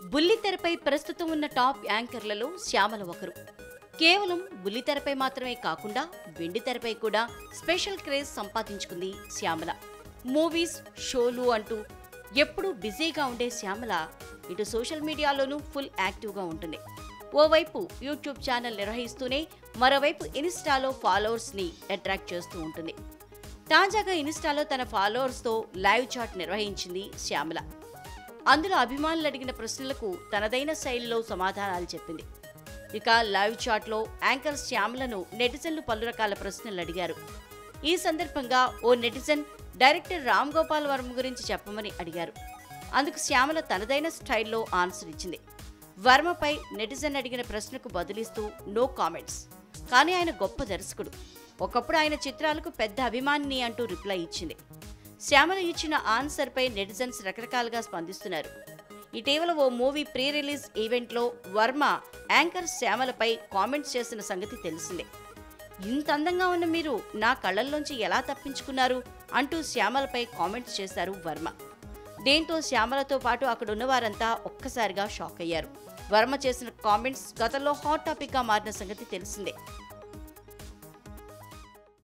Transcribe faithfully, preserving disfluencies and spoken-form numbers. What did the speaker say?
బుల్లితెరపై ప్రస్తుతం ఉన్న టాప్ యాంకర్లలో శ్యామల ఒకరు. కేవలం బుల్లితెరపై మాత్రమే కాకుండా వెండితెరపై కూడా స్పెషల్ క్రేజ్ సంపాదించుకుంది శ్యామల. మూవీస్, షోలు అంటూ ఎప్పుడూ బిజీగా ఉండే శ్యామల ఇటు సోషల్ మీడియాలోనూ ఫుల్ యాక్టివ్గా ఉంటుంది. ఓవైపు యూట్యూబ్ ఛానల్ నిర్వహిస్తూనే మరోవైపు ఇన్స్టాలో ఫాలోవర్స్ని అట్రాక్ట్ చేస్తూ ఉంటుంది. తాజాగా ఇన్స్టాలో తన ఫాలోవర్స్తో లైవ్ చాట్ నిర్వహించింది శ్యామల. అందులో అభిమానులు అడిగిన ప్రశ్నలకు తనదైన శైలిలో సమాధానాలు చెప్పింది. ఇక లైవ్ చాట్లో యాంకర్ శ్యామలను నెటిజన్లు పలు రకాల ప్రశ్నలు అడిగారు. ఈ సందర్భంగా ఓ నెటిజన్ డైరెక్టర్ రామ్ గోపాల్ వర్మ గురించి చెప్పమని అడిగారు. అందుకు శ్యామల తనదైన స్టైల్లో ఆన్సర్ ఇచ్చింది. వర్మపై నెటిజన్ అడిగిన ప్రశ్నకు బదులిస్తూ నో కామెంట్స్, కానీ ఆయన గొప్ప దర్శకుడు, ఒకప్పుడు ఆయన చిత్రాలకు పెద్ద అభిమానిని అంటూ రిప్లై ఇచ్చింది. శ్యామల ఇచ్చిన ఆన్సర్పై నెటిజన్స్ రకరకాలుగా స్పందిస్తున్నారు. ఇటీవల ఓ మూవీ ప్రీ రిలీజ్ ఈవెంట్లో వర్మ యాంకర్ శ్యామలపై కామెంట్స్ చేసిన సంగతి తెలిసిందే. ఇంత అందంగా ఉన్న మీరు నా కళ్ళల్లోంచి ఎలా తప్పించుకున్నారు అంటూ శ్యామలపై కామెంట్స్ చేశారు వర్మ. దీంతో శ్యామలతో పాటు అక్కడున్న వారంతా ఒక్కసారిగా షాక్ అయ్యారు. వర్మ చేసిన కామెంట్స్ గతంలో హాట్ టాపిక్గా మారిన సంగతి తెలిసిందే.